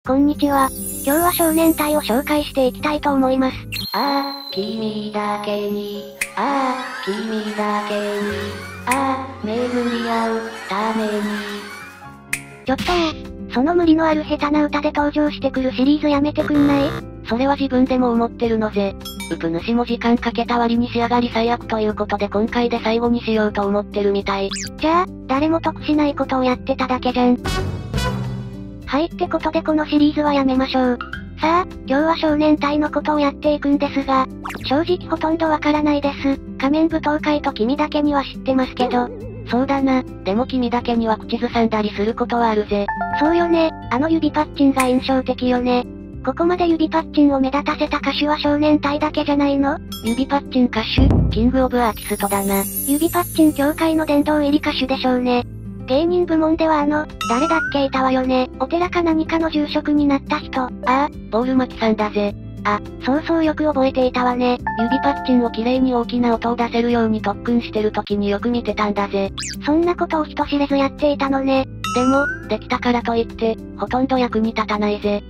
こんにちは。今日は少年隊を紹介していきたいと思います。 君だけに、君だけに、巡り合うために。 ちょっとその無理のある下手な歌で登場してくるシリーズやめてくんない？ それは自分でも思ってるのぜ。ウプ主も時間かけた割に仕上がり最悪ということで今回で最後にしようと思ってるみたい。 じゃあ、誰も得しないことをやってただけじゃん。はいってことでこのシリーズはやめましょう。さあ、今日は少年隊のことをやっていくんですが、正直ほとんどわからないです。仮面舞踏会と君だけには知ってますけど。 そうだな、でも君だけには口ずさんだりすることはあるぜ。 そうよね、あの指パッチンが印象的よね。ここまで指パッチンを目立たせた歌手は少年隊だけじゃないの？ 指パッチン歌手、キングオブアーティストだな。 指パッチン協会の殿堂入り歌手でしょうね。芸人部門では誰だっけいたわよね。お寺か何かの住職になった人。 ボール巻きさんだぜ。 そうよく覚えていたわね。 指パッチンを綺麗に大きな音を出せるように特訓してる時によく見てたんだぜ。 そんなことを人知れずやっていたのね。 でも、できたからといって、ほとんど役に立たないぜ。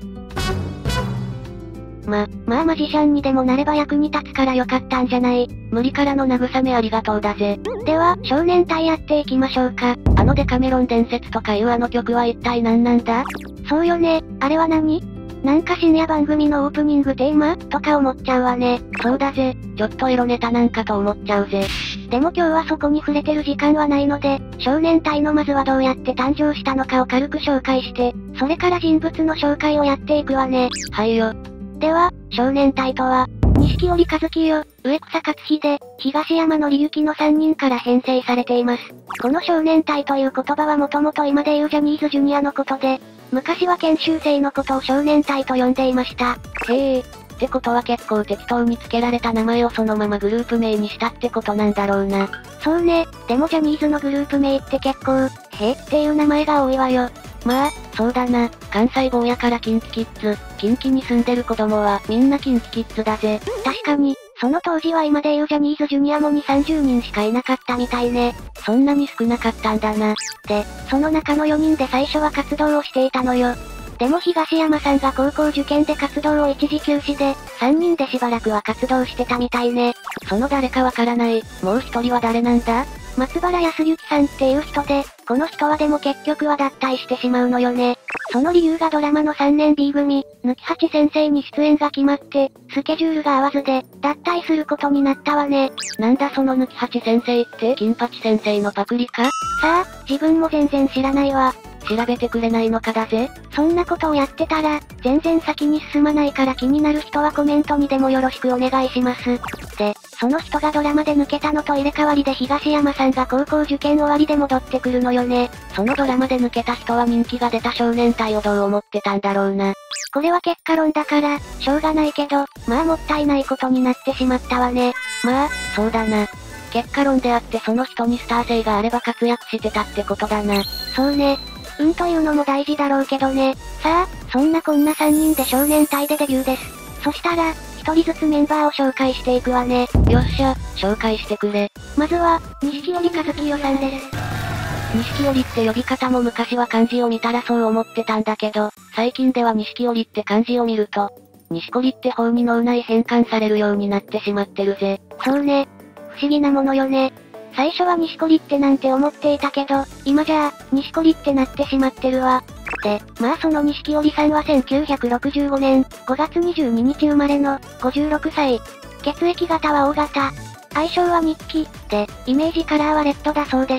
まあマジシャンにでもなれば役に立つからよかったんじゃない？ 無理からの慰めありがとうだぜ。 では、少年隊やっていきましょうか。 デカメロン伝説とかいうあの曲は一体何なんだ？ そうよね、あれは何？なんか深夜番組のオープニングテーマとか思っちゃうわね。 そうだぜ、ちょっとエロネタなんかと思っちゃうぜ。 でも今日はそこに触れてる時間はないので、少年隊のまずはどうやって誕生したのかを軽く紹介して、それから人物の紹介をやっていくわね。 はいよ。 では、少年隊とは、錦織一清、植草克秀、東山紀之の3人から編成されています。この少年隊という言葉はもともと今でいうジャニーズジュニアのことで、昔は研修生のことを少年隊と呼んでいました。 へえ、ってことは結構適当に付けられた名前をそのままグループ名にしたってことなんだろうな。 そうね、でもジャニーズのグループ名って結構、っていう名前が多いわよ。 まあ、そうだな、関西坊やからキンキキッズ、近畿に住んでる子供はみんなキンキキッズだぜ。 確かに、その当時は今でいうジャニーズジュニアも2、30人しかいなかったみたいね。 そんなに少なかったんだな。 で、その中の4人で最初は活動をしていたのよ。でも東山さんが高校受験で活動を一時休止で、3人でしばらくは活動してたみたいね。 その誰かわからない、もう一人は誰なんだ？ 松原康之さんっていう人で、この人はでも結局は脱退してしまうのよね。その理由がドラマの3年 B 組、貫八先生に出演が決まって、スケジュールが合わずで、脱退することになったわね。 なんだその貫八先生って金八先生のパクリか？ さあ、自分も全然知らないわ。 調べてくれないのかだぜ。 そんなことをやってたら、全然先に進まないから気になる人はコメントにでもよろしくお願いします。で、その人がドラマで抜けたのと入れ替わりで東山さんが高校受験終わりで戻ってくるのよね。 そのドラマで抜けた人は人気が出た少年隊をどう思ってたんだろうな。 これは結果論だから、しょうがないけど、まあもったいないことになってしまったわね。 まあ、そうだな。結果論であってその人にスター性があれば活躍してたってことだな。 そうね。というのも大事だろうけどね。さあ、そんなこんな3人で少年隊でデビューです。そしたら、1人ずつメンバーを紹介していくわね。 よっしゃ、紹介してくれ。 まずは、錦織一清さんです。 錦織って呼び方も昔は漢字を見たらそう思ってたんだけど、最近では錦織って漢字を見ると、錦織って方に脳内変換されるようになってしまってるぜ。 そうね。不思議なものよね。最初は錦織ってなんて思っていたけど、今じゃあ、錦織ってなってしまってるわ。で、まあその錦織さんは1965年5月22日生まれの56歳。血液型は O 型。相性は日記。で、イメージカラーはレッドだそうです。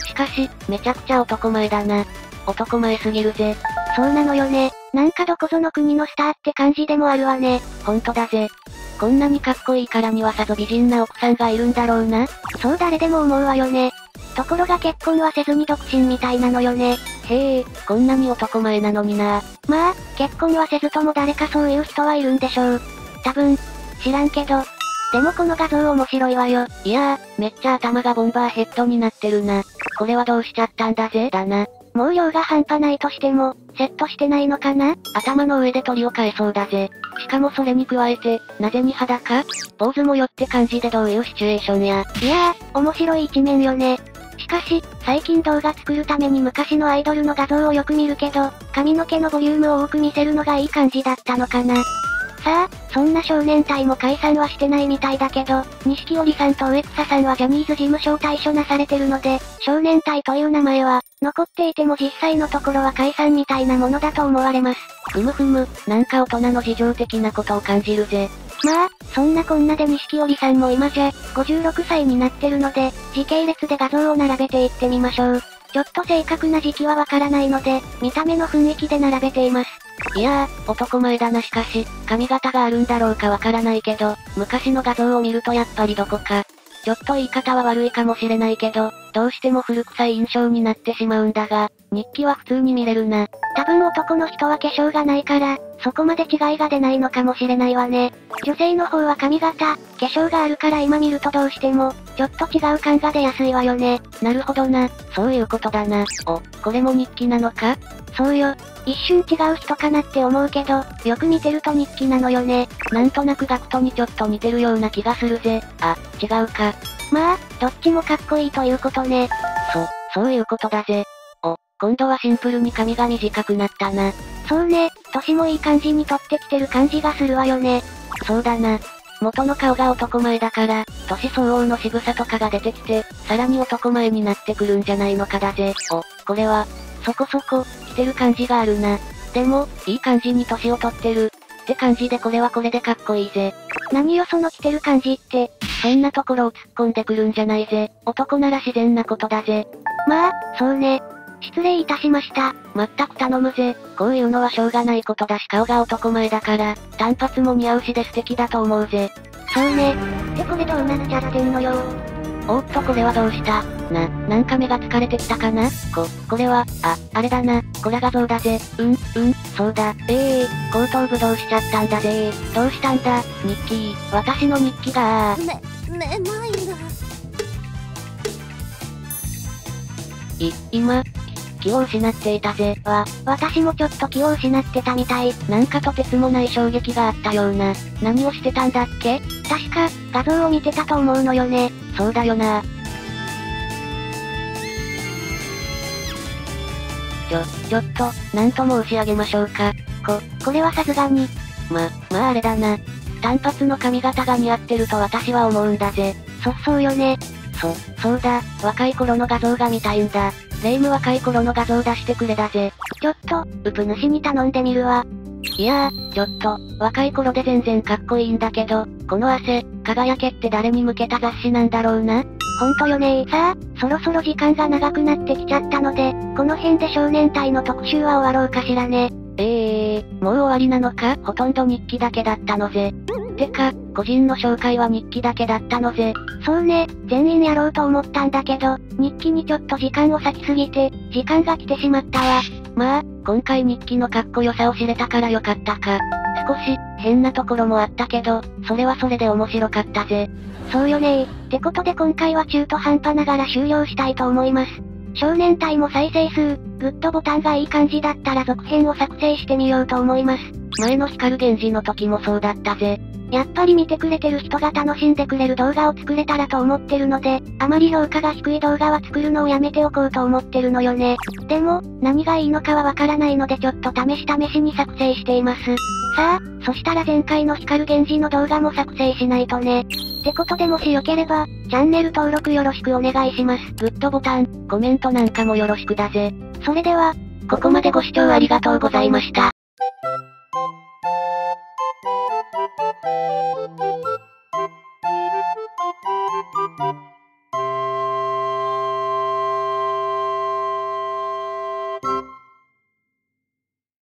しかし、めちゃくちゃ男前だな。男前すぎるぜ。 そうなのよね。なんかどこぞの国のスターって感じでもあるわね。 ほんとだぜ。こんなにかっこいいからにはさぞ美人な奥さんがいるんだろうな。 そう誰でも思うわよね。ところが結婚はせずに独身みたいなのよね。 へえ、こんなに男前なのにな。 まあ、結婚はせずとも誰かそういう人はいるんでしょう。多分、知らんけど。でもこの画像面白いわよ。 いやー、めっちゃ頭がボンバーヘッドになってるな。これはどうしちゃったんだぜ、だな。 毛量が半端ないとしても、セットしてないのかな？ 頭の上で鳥を飼えそうだぜ。しかもそれに加えて、なぜに裸？坊主もよって感じでどういうシチュエーションや。 いやー、面白い一面よね。しかし、最近動画作るために昔のアイドルの画像をよく見るけど、髪の毛のボリュームを多く見せるのがいい感じだったのかな。さあ、そんな少年隊も解散はしてないみたいだけど、錦織さんと植草さんはジャニーズ事務所を退所なされてるので、少年隊という名前は、残っていても実際のところは解散みたいなものだと思われます。 ふむふむ、なんか大人の事情的なことを感じるぜ。 まあ、そんなこんなで錦織さんも今じゃ、56歳になってるので、時系列で画像を並べていってみましょう。ちょっと正確な時期はわからないので、見た目の雰囲気で並べています。 いやー、男前だな。しかし、髪型があるんだろうかわからないけど、昔の画像を見るとやっぱりどこか。ちょっと言い方は悪いかもしれないけど、どうしても古臭い印象になってしまうんだが、日記は普通に見れるな。 多分男の人は化粧がないから、そこまで違いが出ないのかもしれないわね。女性の方は髪型、化粧があるから今見るとどうしても、ちょっと違う感が出やすいわよね。 なるほどな、そういうことだな。お、これも日記なのか？ そうよ。一瞬違う人かなって思うけど、よく見てると日記なのよね。 なんとなくガクトにちょっと似てるような気がするぜ。あ、違うか。 まあ、どっちもかっこいいということね。 そういうことだぜ。お、今度はシンプルに髪が短くなったな。 そうね、歳もいい感じに取ってきてる感じがするわよね。 そうだな。元の顔が男前だから、年相応の仕草とかが出てきて、さらに男前になってくるんじゃないのかだぜ。お、これは、そこそこ、来てる感じがあるな。でも、いい感じに年を取ってる。って感じでこれはこれでかっこいいぜ。 何よその来てる感じって。 そんなところを突っ込んでくるんじゃないぜ。男なら自然なことだぜ。 まあ、そうね。失礼いたしました。 まったく頼むぜ。こういうのはしょうがないことだし顔が男前だから、短髪も似合うしで素敵だと思うぜ。 そうね。ってこれどうなっちゃってんのよ。 おっとこれはどうした？なんか目が疲れてきたかな？これは、あれだな。コラ画像だぜ。そうだ。後頭部どうしちゃったんだぜ。どうしたんだ、日記。私の日記がめまいが。 今、気を失っていたぜ。 私もちょっと気を失ってたみたい。 なんかとてつもない衝撃があったような。何をしてたんだっけ？ 確か、画像を見てたと思うのよね。 そうだよな。ちょっと、なんと申し上げましょうか。 これはさすがに。 まああれだな。単発の髪型が似合ってると私は思うんだぜ。 そうよね。 そうだ、若い頃の画像が見たいんだ。レイム若い頃の画像出してくれだぜ。 ちょっと、ウプ主に頼んでみるわ。 いやー、ちょっと、若い頃で全然かっこいいんだけど、この汗、輝けって誰に向けた雑誌なんだろうな。 ほんとよねー。さあ、そろそろ時間が長くなってきちゃったので、この辺で少年隊の特集は終わろうかしらね。 もう終わりなのか？ほとんど日記だけだったのぜ。てか、個人の紹介は日記だけだったのぜ。 そうね、全員やろうと思ったんだけど、日記にちょっと時間を割きすぎて、時間が来てしまったわ。 まあ、今回日記のかっこよさを知れたからよかったか。少し、変なところもあったけど、それはそれで面白かったぜ。 そうよねー。ってことで今回は中途半端ながら終了したいと思います。少年隊も再生数、グッドボタンがいい感じだったら続編を作成してみようと思います。 前の光源氏の時もそうだったぜ。 やっぱり見てくれてる人が楽しんでくれる動画を作れたらと思ってるので、あまり評価が低い動画は作るのをやめておこうと思ってるのよね。でも、何がいいのかはわからないのでちょっと試しに作成しています。さあ、そしたら前回の光源氏の動画も作成しないとね。ってことでもしよければ、チャンネル登録よろしくお願いします。 グッドボタン、コメントなんかもよろしくだぜ。 それでは、 ここまでご視聴ありがとうございました。